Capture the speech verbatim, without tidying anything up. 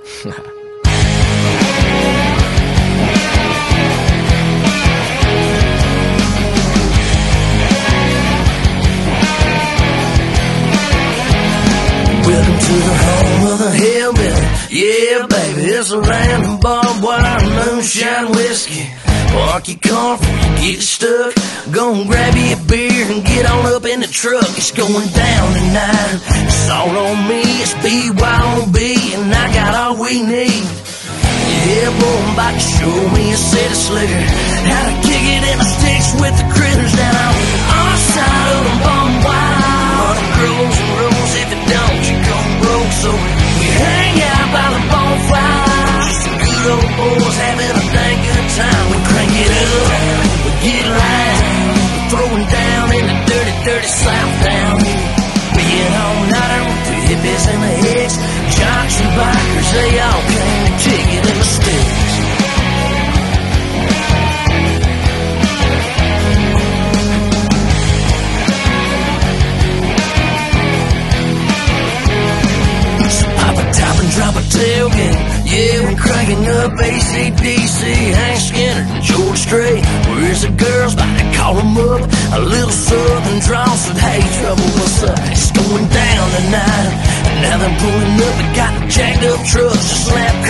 Welcome to the home of the hillbilly. Yeah, baby, it's a land of barbed wire, moonshine whiskey. Park your car before you get stuck. Go and grab you a beer and get on up in the truck. It's going down tonight. It's all on me. It's B Y O B, and I got all we need. Yeah, boy, I'm about to show me a city slicker, how to kick it in the sticks with the critters down on our side of the barbed wire. Money grows and rolls. If it don't, you come broke. So we hang out by the bonfire, just some good old boys having a dang good time. We crank it up, we get loud, we're throwing down in the dirty, dirty South down. Being all nighter with the hippies and the hicks, jocks and bikers, they all came to kick it in the sticks. Drop a tailgate, yeah, we're cranking up A C D C, Hank Skinner, George Strait. Where's the girls? About to call them up. A little southern drawl said, hey, trouble, what's up? It's going down tonight. And now they're pulling up and got jacked up trucks, a slap